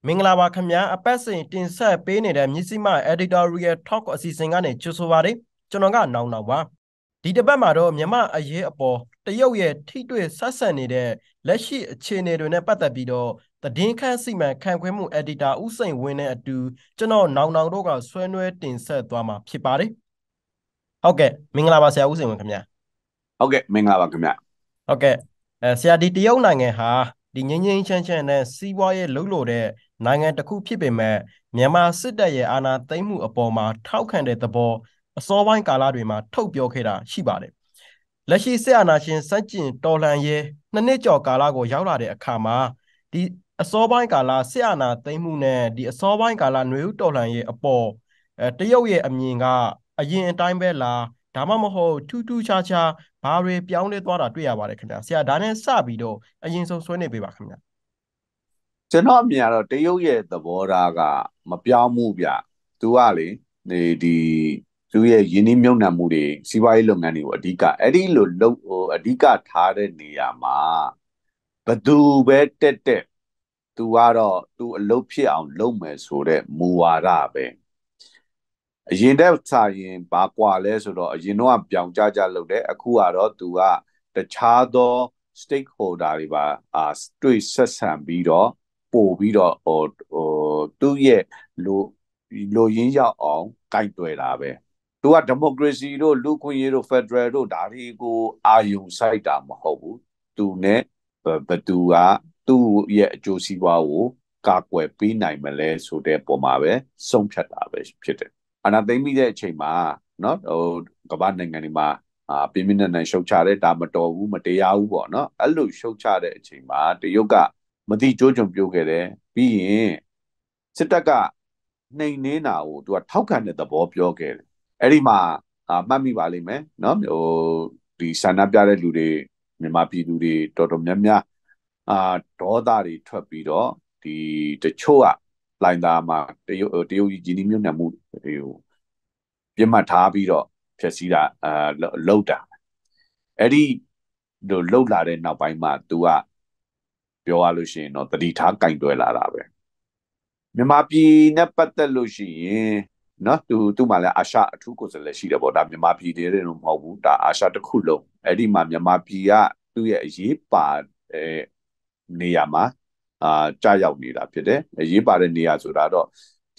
မင်္ဂလာပါခင်ဗျာအပတ်စဉ်တင်ဆက်ပေးနေတဲ့မြစည်းမ editorial talk အစီအစဉ်ကနေကြိုဆိုပါရစေကျွန်တော်ကနောင်ပါဒီတစ်ပတ်မှာတော့မြန်မာအရေးအပေါ်တရုတ်ရဲ့ထိတွေ့ဆက်ဆံနေတဲ့လက်ရှိအခြေအနေတွေနဲ့ပတ်သက်ပြီးတော့သတင်းခန့်စီမံခန့်ခွဲမှု editor ဦးစိန်ဝင်းနဲ့အတူကျွန်တော်နောင်တို့ကဆွဲနွဲတင်ဆက်သွားမှာဖြစ်ပါတယ်ဟုတ်ကဲ့မင်္ဂလာပါဆရာဦးစိန်ဝင်းခင်ဗျာဟုတ်ကဲ့မင်္ဂလာပါခင်ဗျဟုတ်ကဲ့ဆရာဒီတရုတ်နိုင်ငံဟာဒီငင်းငင်းချမ်းချမ်းနဲ့စီးပွားရေးလှုပ်လို့တဲ့နိုင်ငံတစ်ခုဖြစ်ပေမဲ့မြန်မာစစ်တပ်ရဲ့အာဏာသိမ်းမှုအပေါ်မှာထောက်ခံတဲ့သဘောအစောပိုင်းကာလတွေမှာထုတ်ပြောခဲ့တာရှိပါတယ်လက်ရှိစစ်အာဏာရှင်စန့်ကျင်တော်လှန်ရေးနှစ်ကျော်ကာလကိုရောက်လာတဲ့အခါမှာဒီအစောပိုင်းကာလစစ်အာဏာသိမ်းမှုနဲ့ဒီအစောပိုင်းကာလຫນွေဦးတော်လှန်ရေးအပေါ်တရုတ်ရဲ့အမြင်ကအရင်အတိုင်းပဲလားဒါမှမဟုတ်ထူးထူးခြားခြားဘာတွေပြောင်းလဲသွားတာတွေ့ရပါတယ်ခင်ဗျာဆရာဒါနဲ့စပြီးတော့အရင်ဆုံးဆွေးနွေးပေးပါခင်ဗျာကျွန်တော်အမြင်ကတော့တရုတ်ရဲ့သဘောထားကမပြောင်းမှုဗျသူကလေဒီသူရဲ့ယင်းနှိမ့်မြုပ်နှံမှုတွေစီးပွားရေးလုပ်ငန်းတွေကိုအဓိကအဲ့ဒီလိုလုပ်အဓိကထားတဲ့နေရာမှာဘသူပဲတက်သူကတော့သူအလုပ်ဖြစ်အောင်လုပ်မယ်ဆိုတဲ့မူဝါဒပဲအရင်တည်းစာရင်ဘာကွာလဲဆိုတော့အရင်တော့ပြောင်ကြလုပ်တယ်အခုကတော့သူကတခြားသော stakeholder တွေပါတွေ့ဆက်ဆံပြီးတော့ပို့ပြီးတော့သူ့ရဲ့လိုရင်းရောက်အောင်ကြိုက်တွေ့တာပဲသူကဒီမိုကရေစီတို့လူခွင့်ရေးတို့ဖက်ဒရယ်တို့ဒါတွေကိုအာယုံစိုက်တာမဟုတ်ဘူးသူနဲ့ဘသူကသူ့ရဲ့အကျိုးစီးပွားကိုကာကွယ်ပေးနိုင်မလဲဆိုတဲ့ပုံမှာပဲဆုံးဖြတ်တာပဲဖြစ်တယ်အာဏာသိမ်းပြီးတဲ့အချိန်မှာနော်ကမ္ဘာနိုင်ငံတွေမှာပြင်းပြင်းထန်ထန်ရှုတ်ချတဲ့ဒါမတော်ဘူးမတရားဘူးပေါ့နော်အဲ့လိုရှုတ်ချတဲ့အချိန်မှာတရုတ်ကမတိကျိုးကြုံပြုတ်ခဲ့တယ်ပြီးရင်စစ်တပ်ကနှိမ်နှင်းတာကိုသူကထောက်ခံတဲ့သဘောပြောခဲ့တယ်အဲ့ဒီမှာမှတ်မိပါလိမ့်မယ်နော်ဒီဆန္ဒပြတဲ့လူတွေမြန်မာပြည်သူတွေတော်တော်များများဒေါသတွေထွက်ပြီးတော့ဒီတချို့ကလိုင်သားမှာတရုတ်ကြီးနှိမ့်နှံမှုတွေကိုပြတ်မှတ်ထားပြီးတော့ဖျက်ဆီးတာလောက်တာအဲ့ဒီလိုလောက်လာတဲ့နောက်ပိုင်းမှာ तू ကပြောရလို့ရှိရင်တော့တတိထားကင်တွယ်လာတာပဲမြန်မာပြည်နဲ့ပတ်သက်လို့ရှိရင်နော်သူ့မှာလည်းအာရှအထူးကိုယ်စားလှယ်ရှိတယ်ပေါ့ဒါမြန်မာပြည်တည်းတည်းတော့မဟုတ်ဘူးဒါအာရှတစ်ခုလုံးအဲ့ဒီမှာမြန်မာပြည်ကသူ့ရဲ့အရေးပါနေရာမှာကြာရောက်နေတာဖြစ်တယ်အရေးပါတဲ့နေရာဆိုတာတော့ဒီ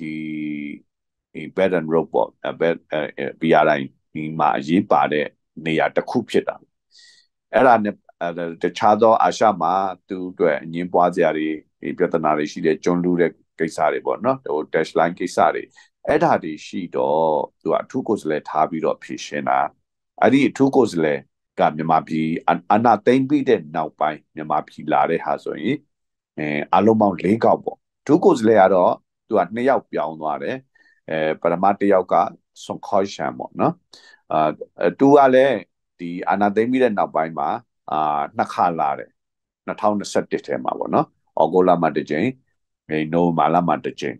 Belt and Road ပေါ့BRI ဒီမှာအရေးပါတဲ့နေရာတစ်ခုဖြစ်တာအဲ့ဒါနဲ့တခြားသောအာရှမှာသူ့အတွက်အငင်းပွားစရာတွေပြဿနာတွေရှိတဲ့ကျွန်းလူတဲ့ကိစ္စတွေပေါ့နော်dash line ကိစ္စတွေအဲ့ဒါတွေရှိတော့သူကအထူးကိုယ်စားလှယ်ထားပြီးတော့ဖြည့်ရှင်းတာအဲ့ဒီအထူးကိုယ်စားလှယ်ကမြန်မာပြည်အာဏာသိမ်းပြီးတဲ့နောက်ပိုင်းမြန်မာပြည်လာတဲ့ဟာဆိုရင်အလုံးပေါင်း၄កောက်ပေါ့အထူးကိုယ်စားလှယ်ကတော့သူက2ယောက်ပြောင်းသွားတယ်ပထမတစ်ယောက်ကဆွန်ခေါရှန်ပေါ့နော်သူကလည်းဒီအာဏာသိမ်းပြီးတဲ့နောက်ပိုင်းမှာ2ခါလာတယ်2021ထဲမှာပေါ့နော်ဩဂုတ်လမှာတစ်ကြိမ်နိုဝင်ဘာလမှာတစ်ကြိမ်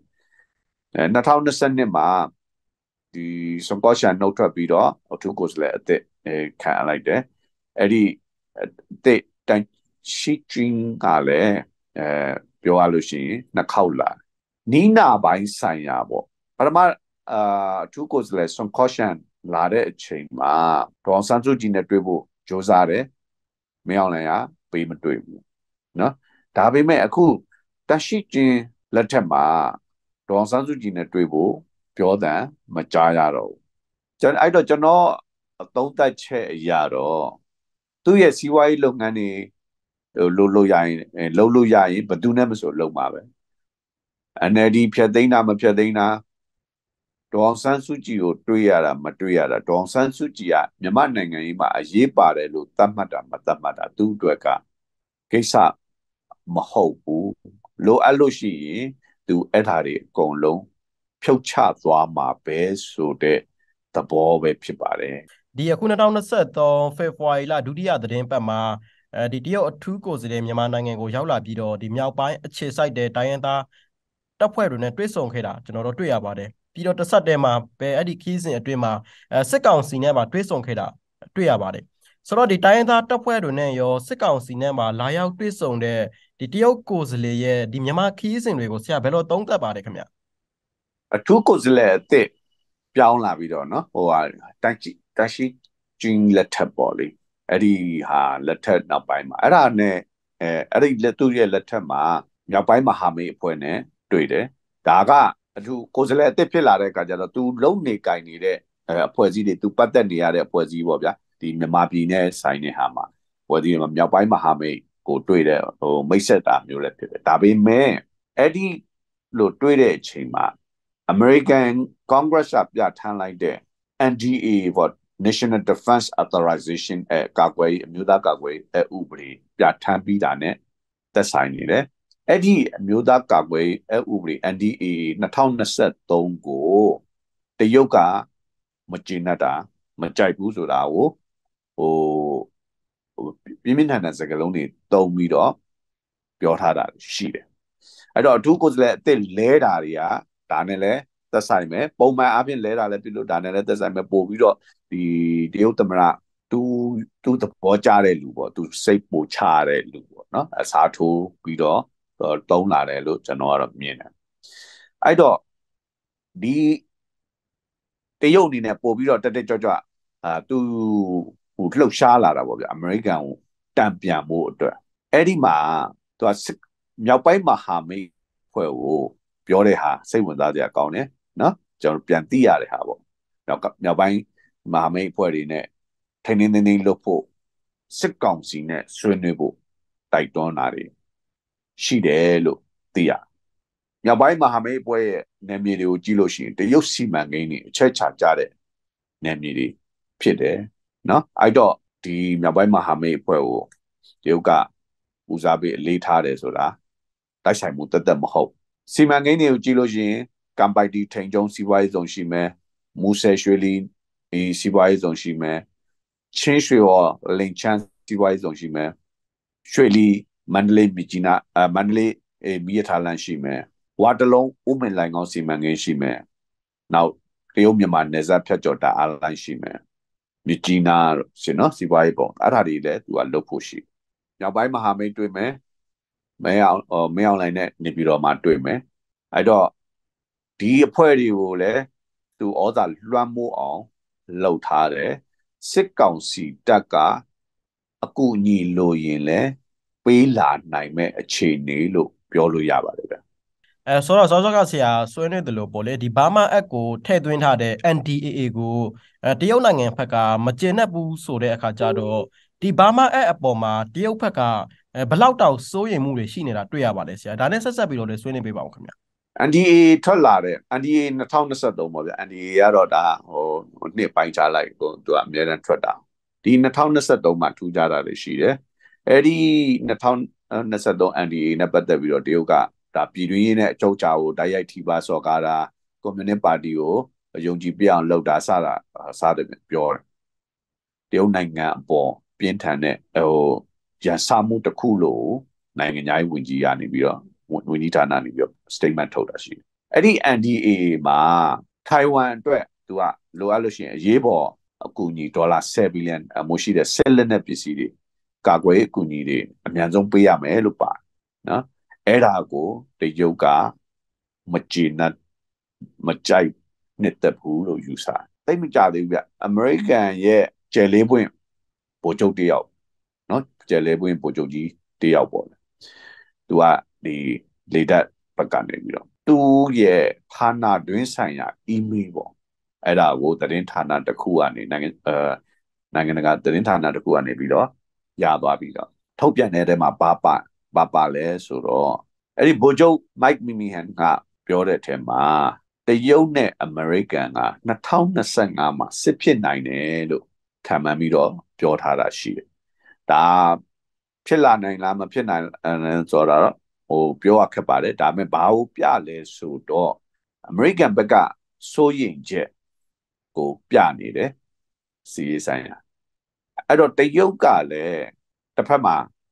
2022မှာဒီဆွန်ခေါရှန်နှုတ်ထွက်ပြီးတော့အထူးကိုယ်စားလှယ်အသစ်ခံလိုက်တယ်အဲ့ဒီအသစ်တန်ရှိချင်းကလည်းပြောရလို့ရှိရင်2ခေါက်လာနီးနာပိုင်းဆိုင်ရာပေါ့ပထမအထူးကိုယ်စားလှယ်ဆွန်ခေါရှန်လာတဲ့အချိန်မှာဒေါအောင်ဆန်းစုကြည်နဲ့တွေ့ဖို့ကြိုးစားတယ်မင်းအောင်လှိုင်ကပေးမတွေ့ဘူးနော်ဒါပေမဲ့အခုတရှိချင်းလက်ထက်မှာဒေါအောင်ဆန်းစုကြည်နဲ့တွေ့ဖို့ပြောတဲ့မကြားရတော့ဘူးအဲ့တော့ကျွန်တော်သုံးသပ်ချက်အရာတော့သူ့ရဲ့စီးပွားရေးလုပ်ငန်းတွေလို့ရရင်ဘယ်သူနဲ့မဆိုလုပ်မှာပဲ NLD ဖြတ်သိမ်းတာမဖြတ်သိမ်းတာဒေါအောင်ဆန်းစုကြည်ကိုတွေးရတာမတွေးရတာဒေါအောင်ဆန်းစုကြည်ကမြန်မာနိုင်ငံရေးမှာအရေးပါတယ်လို့သတ်မှတ်တာမသတ်မှတ်တာသူ့အတွက်ကကိစ္စမဟုတ်ဘူးလိုအပ်လို့ရှိရင်သူအဲ့ဓာတွေအကုန်လုံးဖြုတ်ချသွားမှာပဲဆိုတဲ့သဘောပဲဖြစ်ပါတယ်ဒီအခု2023ဖေဖော်ဝါရီလဒုတိယသတင်းပတ်မှာဒီတရုတ်အထူးကိုယ်စားလှယ်မြန်မာနိုင်ငံကိုရောက်လာပြီးတော့ဒီမြောက်ပိုင်းအခြေစိုက်တဲ့တိုင်းရင်းသားတပ်ဖွဲ့တွေနဲ့တွေ့ဆုံခဲ့တာကျွန်တော်တို့တွေ့ရပါတယ်ပြီးတော့တစ်ဆက်တည်းမှာပဲအဲ့ဒီခီးစဉ်အတွင်းမှာစစ်ကောင်စီနဲ့မှာတွေ့ဆုံခဲ့တာတွေ့ရပါတယ်ဆိုတော့ဒီတိုင်းရင်းသားတပ်ဖွဲ့တွေနဲ့ရောစစ်ကောင်စီနဲ့မှာလာရောက်တွေ့ဆုံတဲ့ဒီတရုတ်ကိုယ်စားလှယ်ရဲ့ဒီမြန်မာခီးစဉ်တွေကိုဆရာဘယ်လိုသုံးသပ်ပါတယ်ခင်ဗျအထူးကိုယ်စားလှယ်အသစ်ပြောင်းလာပြီးတော့နော်ဟိုဟာတက်ရှိကျင်းလက်ထပ်ပေါ့လေအဲ့ဒီဟာလက်ထပ်နောက်ပိုင်းမှာအဲ့ဒါနဲ့အဲ့ဒီလက်သူရဲ့လက်ထပ်မှာမြောက်ပိုင်းမဟာမိတ်အဖွဲ့နဲ့တွေ့တယ်ဒါကအထူးကိုယ်စားလှယ်အသစ်ဖြစ်လာတဲ့အခါကျတော့သူလုံနေကင်နေတဲ့အဖွဲ့အစည်းတွေသူပတ်သက်နေရတဲ့အဖွဲ့အစည်းပေါ့ဗျာဒီမြန်မာပြည်နဲ့ဆိုင်တဲ့ဟာမှာအဖွဲ့အစည်းတွေမှာမြောက်ပိုင်းမဟာမိတ်ကိုတွေ့တဲ့ဟိုမိတ်ဆက်တာမျိုးလည်းဖြစ်တယ်ဒါပေမဲ့အဲ့ဒီလိုတွေ့တဲ့အချိန်မှာAmerican Congress ကပြဋ္ဌာန်းလိုက်တဲ့ NDA ပေါ့ National Defense Authorization ကာကွယ်ရေးအမျိုးသားကာကွယ်ရေးဥပဒေပြဋ္ဌာန်းပြီးတာနဲ့သက်ဆိုင်နေတယ်။အဲ့ဒီအမျိုးသားကာကွယ်ရေးဥပဒေ NDA 2023ကိုတရုတ်ကမကျေနပ်တာမကြိုက်ဘူးဆိုတာကိုဟိုပြင်းပြင်းထန်ထန်စကားလုံးတွေတုံးပြီးတော့ပြောထားတာရှိတယ်။အဲ့တော့အထူးကိုယ်စားလှယ်အသစ်လဲတာတွေကဒါနဲ့လဲသက်ဆိုင်မယ်ပုံမှန်အားဖြင့်လဲတာလဲပြုလို့ဒါနဲ့လဲသက်ဆိုင်မယ်ပို့ပြီးတော့ဒီတရုတ်သမ္မတသူသဘောကျတဲ့လူပေါ့သူစိတ်ပိုချတဲ့လူပေါ့နော်အစားထိုးပြီးတော့တုံးလာတယ်လို့ကျွန်တော်ကတော့မြင်တယ်အဲ့တော့ဒီတရုတ်အနေနဲ့ပို့ပြီးတော့တက်ကြွသူဟိုလှုပ်ရှားလာတာပေါ့ဗျအမေရိကန်ကိုတံပြန်ဖို့အတွက်အဲ့ဒီမှာသူကမြောက်ပိုင်းမဟာမိတ်ဖွဲ့ကိုပြောတဲ့ဟာစိတ်ဝင်စားစရာကောင်းတယ်နော်ကျွန်တော်ပြန်သိရတဲ့ဟာပေါ့မြောက်ပိုင်းမဟာမိတ်ဖွဲ့တွေနဲ့ထိန်းသိမ်းလုပ်ဖို့စစ်ကောင်စီနဲ့ဆွေးနွေးဖို့တိုက်တွန်းတာတွေရှိတယ်လို့သိရမြောက်ပိုင်းမဟာမိတ်ဖွဲ့ရဲ့နယ်မြေတွေကိုကြည့်လို့ရှိရင်တရုတ်စီမံကိန်းတွေအချက်ချကြတဲ့နယ်မြေတွေဖြစ်တယ်နော်အဲ့တော့ဒီမြောက်ပိုင်းမဟာမိတ်အဖွဲ့ကိုတရုတ်ကဦးစားပေးအလေးထားတယ်ဆိုတာတိုက်ဆိုင်မှုတသက်မဟုတ်စီမံကိန်းတွေကိုကြည့်လို့ရှိရင်ကမ်ပိုက်တီထိန်ကျုံစီးပွားရေးဆောင်ရှိမယ်မူဆယ်ရွှေလီစီးပွားရေးဆောင်ရှိမယ်ချင်းရွှေော်လင်ချန်းစီးပွားရေးဆောင်ရှိမယ်ရွှေလီမန္တလေးမြကြီးနားမန္တလေးမီးရထားလမ်းရှိမယ်ဝါတလုံးဥမင်လိုင်ကောင်းစီမံကိန်းရှိမယ်နောက်တရုတ်မြန်မာနယ်စပ်ဖြတ်ကျော်တာအားလိုင်းရှိမယ်မြကြီးနားရှင်နော်စီးပွားရေးပုံအဲ့ဒါတွေလည်းသူကလုပ်ဖို့ရှိမြောက်ပိုင်းမဟာမိတ်တွေ့မယ်မဲအောင်လိုင်းနဲ့နေပြည်တော်မှာတွေ့မယ်အဲ့တော့ဒီအဖွဲ့တွေကိုလည်းသူဩဇာလွှမ်းမိုးအောင်လှုပ်ထားတယ်စစ်ကောင်စီတပ်ကအကူအညီလိုရင်လည်းပေးလာနိုင်မဲ့အခြေအနေလို့ပြောလို့ရပါတယ်ဗျဆိုတော့စောစောကဆရာဆွေးနွေးတယ်လို့ပေါ့လေဒီဘာမာအက်ကိုထည့်သွင်းထားတဲ့ NDAA ကိုတရုတ်နိုင်ငံဘက်ကမကျေနပ်ဘူးဆိုတဲ့အခါကျတော့ဒီဘာမာအက်အပေါ်မှာတရုတ်ဘက်ကဘလောက်တောင်စိုးရိမ်မှုတွေရှိနေတာတွေ့ရပါတယ်ဆရာဒါနဲ့ဆက်ဆက်ပြီးတော့လည်းဆွေးနွေးပေးပါဦးခင်ဗျ NDA ထွက်လာတဲ့ NDA 2023ပေါ့ဗျ NDA ကတော့ဒါနှစ်ပိုင်းခြားလိုက်ကိုသူကအများနဲ့ထွက်တာဒီ2023မှာထူးခြားတာတွေရှိတယ်အဲ့ဒီ2023 NDA နဲ့ပတ်သက်ပြီးတော့တရုတ်ကဒါပြည်တွင်းရေးနဲ့အချုပ်အခြာကိုတိုက်ရိုက်ထိပါစော်ကားတာကွန်မြူနစ်ပါတီကိုယုံကြည်ပြအောင်လုပ်တာစတယ်ပြောတယ်တရုတ်နိုင်ငံအပေါ်ပြင်းထန်တဲ့ရန်စမှုတစ်ခုလို့နိုင်ငံရေးဝန်ကြီးကနေပြီးတော့ဝန်ကြီးဌာနနေပြီးတော့ statement ထုတ်တာရှိတယ်အဲ့ဒီ NDA မှာထိုင်ဝမ်အတွက်သူကလိုအပ်လို့ရှိရင်အရေးပေါ်အကူအညီဒေါ်လာ7 billion မို့ရှိတဲ့ဆက်လက်နဲ့ပစ္စည်းတွေကာကွယ်ရေးအကူအညီတွေအများဆုံးပေးရမယ်လို့ပါနော်အဲ့ဒါကိုတရုတ်ကမကျေနပ်မကြိုက်နှစ်သက်ဘူးလို့ယူဆသိမကြသေးဘူးဗျအမေရိကန်ရဲ့ကျယ်လေးပွင့်ဗိုလ်ချုပ်တယောက်နော်ကျယ်လေးပွင့်ဗိုလ်ချုပ်ကြီးတယောက်ပေါ့သူကဒီလေတပ်ဘက်ကနေပြီးတော့သူရဲ့ဌာနတွင်းဆိုင်ရာ email ပေါ့အဲ့ဒါကိုသတင်းဌာနတစ်ခုကနေနိုင်ငံတကာသတင်းဌာနတစ်ခုကနေပြီးတော့ရသွားပြီးတော့ထုတ်ပြန်တဲ့မှာဘာပါလဲဆိုတော့အဲ့ဒီဗိုလ်ချုပ် Mike Minihan ကပြောတဲ့အထက်မှာတရုတ်နဲ့အမေရိကန်က2025မှာစစ်ဖြစ်နိုင်တယ်လို့ခံမှန်းပြီးတော့ပြောထားတာရှိတယ်ဒါဖြစ်လာနိုင်လားမဖြစ်နိုင်ဆိုတော့ပြောရခက်ပါတယ်ဒါပေမဲ့ဘာကိုပြလဲဆိုတော့အမေရိကန်ဘက်ကစိုးရိမ်ချက်ကိုပြနေတယ်စီးရေးဆိုင်ရာအဲ့တော့တရုတ်ကလည်းတစ်ဖက်မှာ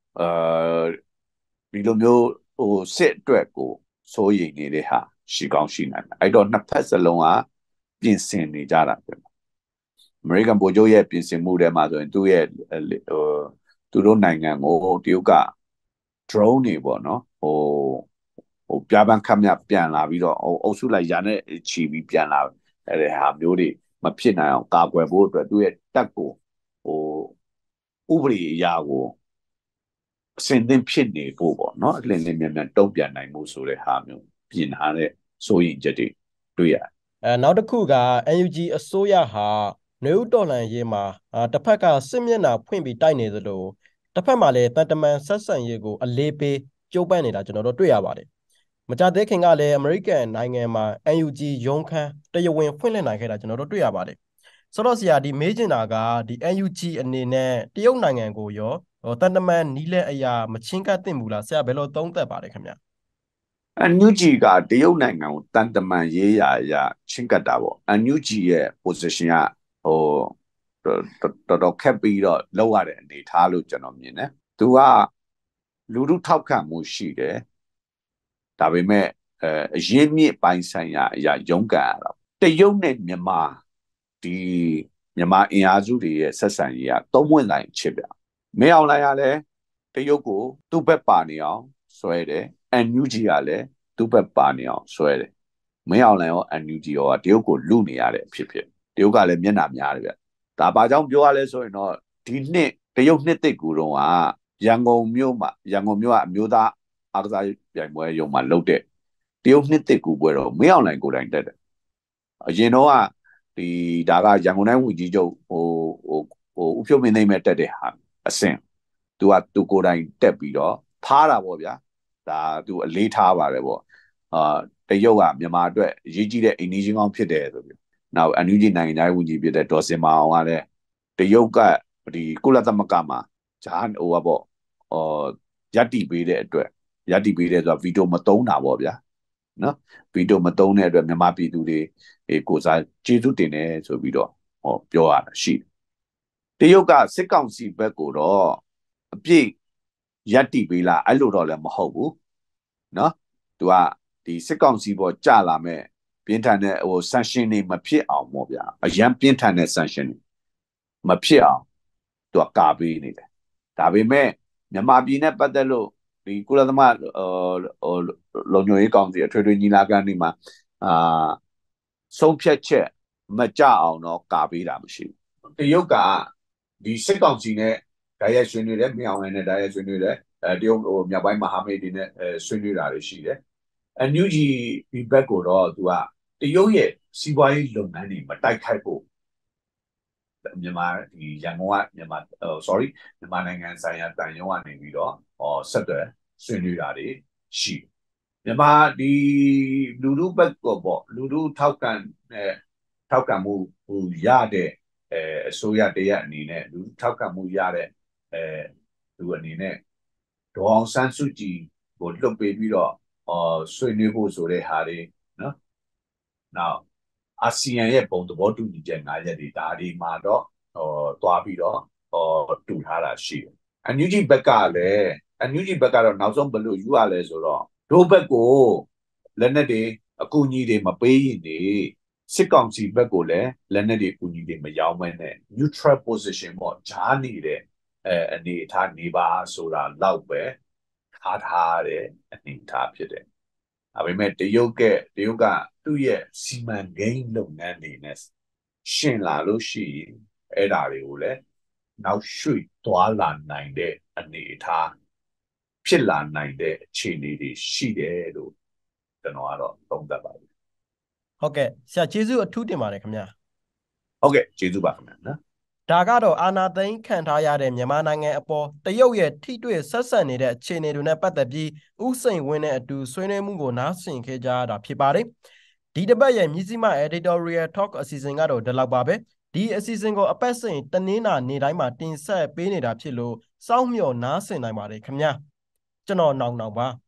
ဒီလိုမျိုးစစ်အတွက်ကိုစိုးရိမ်နေတဲ့ဟာရှိကောင်းရှိနိုင်တယ်အဲ့တော့နှစ်ဖက်စလုံးကပြင်ဆင်နေကြတာပဲအမေရိကန်ဗိုလ်ချုပ်ရဲ့ပြင်ဆင်မှုတွေမှာဆိုရင်သူ့ရဲ့သူတို့နိုင်ငံကိုတရုတ်က drone တွေပေါ့နော်ပြပန်းခတ်မြပြန်လာပြီးတော့အုပ်စုလိုက်ရာနဲ့ချီပြီးပြန်လာတဲ့ဟာမျိုးတွေမဖြစ်နိုင်အောင်ကာကွယ်ဖို့အတွက်သူရဲ့တက်ကိုဥပဒေအရာကိုအစင်သင့်ဖြစ်နေဖို့ပေါ့နော်အလင်းလေးမြန်မြန်တုံ့ပြန်နိုင်မှုဆိုတဲ့ဟာမျိုးပြင်ထားတဲ့စိုးရိမ်ချက်တွေတွေ့ရတယ်နောက်တစ်ခုက NUG အစိုးရဟာနွေဦးတော်လှန်ရေးမှာတစ်ဖက်ကစစ်မျက်နှာဖွင့်ပြီးတိုက်နေသလိုတစ်ဖက်မှာလည်းတန်တမန်ဆက်ဆံရေးကိုအလေးပေးကြိုးပမ်းနေတာကျွန်တော်တို့တွေ့ရပါတယ်မကြသေးခင်ကလည်းအမေရိကန်နိုင်ငံမှာ NUG ရုံးခန်းတရားဝင်ဖွင့်လှစ်နိုင်ခဲ့တာကျွန်တော်တို့တွေ့ရပါတယ်ဆိုတော့ဆရာဒီမေးချင်တာကဒီ NUG အနေနဲ့တရုတ်နိုင်ငံကိုရောတန်တမန်နီးလက်အရာမချင်းကပ်သင့်ဘူးလားဆရာဘယ်လိုသုံးသပ်ပါတယ်ခင်ဗျ NUG ကတရုတ်နိုင်ငံကိုတန်တမန်ရေးရာအရာချင်းကပ်တာပေါ့ NUG ရဲ့ position ကတော်တော်ခက်ပြီးတော့လောက်ရတဲ့အနေထားလို့ကျွန်တော်မြင်တယ်သူကလူထုထောက်ခံမှုရှိတယ်ဒါပေမဲ့အရင်းမြစ်ပိုင်းဆိုင်ရာအရာရုန်းကန်ရတာတရုတ်နဲ့မြန်မာဒီမြန်မာအင်အားစုတွေရဲ့ဆက်ဆံရေးကသုံးဝင်တိုင်းချစ်ပြမင်းအောင်လှိုင်ကလည်းတရုတ်ကိုသူ့ဘက်ပါနေအောင်ဆွဲတယ် NUG ကလည်းသူ့ဘက်ပါနေအောင်ဆွဲတယ်မင်းအောင်လှိုင်ရော NUG ရောတရုတ်ကိုလူနေရတဲ့အဖြစ်ဖြစ်တရုတ်ကလည်းမျက်နှာများတယ်ဗျဒါဘာကြောင့်ပြောရလဲဆိုရင်တော့ဒီနှစ်တရုတ်နှစ်သိကူတော့ကရန်ကုန်မြို့ကအမျိုးသားအားကစားပြိုင်ပွဲရုံမှာလုပ်တဲ့တရုတ်နှစ်သိကူပွဲတော့မင်းအောင်လှိုင်ကိုယ်တိုင်တက်တယ်အရင်တော့ကဒါကရန်ကုန်တိုင်းဝန်ကြီးချုပ်ဦးဖြိုးမင်းသိမ်းမဲ့တက်တဲ့ဟာအဆင့်သူကိုယ်တိုင်တက်ပြီးတော့ထားတာပေါ့ဗျာဒါသူအလေးထားပါတယ်ပေါ့တရုတ်ကမြန်မာအတွက်အရေးကြီးတဲ့အိမ်နီးချင်းကောင်းဖြစ်တယ်ဆိုပြီးနောက် NUG နိုင်ငံသားဝန်ကြီးဖြစ်တဲ့ဒေါ်စင်မာအောင်ကလည်းတရုတ်ကဒီကုလသမဂ္ဂမှာဂျာပေါ့ရပ်တည်ပေးတဲ့အတွက်ရပ်တည်ပေးတဲ့ဆိုတာဗီတိုမသုံးတာပေါ့ဗျာနော်ဗီတိုမသုံးတဲ့အတွက်မြန်မာပြည်သူတွေကိုစားကျေးဇူးတင်တယ်ဆိုပြီးတော့ပြောရတာရှိတယ်တရုတ်ကစစ်ကောင်စီဘက်ကိုတော့အပြည့်ရပ်တည်ပေးလားအဲ့လိုတော့လည်းမဟုတ်ဘူးနော်သူကဒီစစ်ကောင်စီပေါ်ကြလာမဲ့ပြင်းထန်တဲ့sanction တွေမဖြစ်အောင်ပေါ့ဗျာအရန်ပြင်းထန်တဲ့ sanction တွေမဖြစ်အောင်သူကကာပေးနေတယ်ဒါပေမဲ့မြန်မာပြည်နဲ့ပတ်သက်လို့ဒီကုလသမဂ္ဂလုံခြုံရေးကောင်စီအထွေထွေညီလာခံတွေမှာဆုံးဖြတ်ချက်မကြအောင်တော့ကာပေးတာမရှိဘူးတရုတ်ကဒီစစ်ကောင်စီနဲ့ဓာတ်ရိုက်ဆွေးနွေးတယ်မြောင်ရည်နဲ့ဓာတ်ရိုက်ဆွေးနွေးတယ်တရုတ်မြောက်ပိုင်းမဟာမိတ်တွေနဲ့ဆွေးနွေးတာတွေရှိတယ်NUG ဒီဘက်ကိုတော့သူကတရုတ်ရဲ့စီးပွားရေးလုပ်ငန်းတွေမတိုက်ခိုက်ဖို့မြန်မာဒီရန်ကုန်ကမြန်မာနိုင်ငံဆိုင်ရာတန်ရုံးကနေပြီးတော့ဆက်သွယ်ဆွေးနွေးတာတွေရှိမြန်မာဒီလူထုဘက်ကောပေါ့လူထုထောက်ခံမှုရတဲ့အစိုးရတရက်အနေနဲ့လူထုထောက်ခံမှုရတဲ့သူအနေနဲ့ဒေါအောင်ဆန်းစုကြည်ကိုလွတ်ပေးပြီးတော့ဆွေးနွေးဖို့ဆိုတဲ့ဟာတွေနော်နောက်အာဆီယံရဲ့ပုံသဘောတူညီချက်9ရက်တွေဒါဒီမှာတော့သွားပြီးတော့တူထားတာရှိတယ်။ NUG ဘက်ကလည်း NUG ဘက်ကတော့နောက်ဆုံးဘယ်လိုယူရလဲဆိုတော့တို့ဘက်ကိုလက်နက်တွေအကူအညီတွေမပေးရင်နေစစ်ကောင်စီဘက်ကိုလည်းလက်နက်တွေအကူအညီတွေမရောင်းမဲနဲ့ neutral position ပေါ့ဂျားနေတဲ့အနေအထားနေပါဆိုတာလောက်ပဲထားတဲ့အနေအထားဖြစ်တယ်။ဒါပေမဲ့တရုတ်ကသူ့ရဲ့စီမံကိန်းလုပ်ငန်းတွေနဲ့ရှင်လာလို့ရှိရင်အဲ့ဒါတွေကိုလည်းနောက်ရွှေ့သွားလာနိုင်တဲ့အနေအထားဖြစ်လာနိုင်တဲ့အခြေအနေတွေရှိတယ်လို့ကျွန်တော်ကတော့သုံးသပ်ပါတယ်ဟုတ်ကဲ့ဆရာကျေးဇူးအထူးတင်ပါတယ်ခင်ဗျာဟုတ်ကဲ့ကျေးဇူးပါခင်ဗျာနော်ဒါကတော့အာဏာသိမ်းခံထားရတဲ့မြန်မာနိုင်ငံအပေါ်တရုတ်ရဲ့ထိတွေ့ဆက်ဆံနေတဲ့အခြေအနေတွေနဲ့ပတ်သက်ပြီးဥစိန်ဝင်းနဲ့အတူဆွေးနွေးမှုကိုနားဆင်ခဲ့ကြရတာဖြစ်ပါတယ်ဒီတစ်ပတ်ရဲ့မြစည်းမ Editorial Talk အစီအစဉ်ကတော့ဒီလောက်ပါပဲဒီအစီအစဉ်ကိုအပတ်စဉ်တနင်္လာနေ့တိုင်းမှာတင်ဆက်ပေးနေတာဖြစ်လို့စောင့်မျှော်နားဆင်နိုင်ပါတယ်ခင်ဗျာကျွန်တော်နောင်ပါ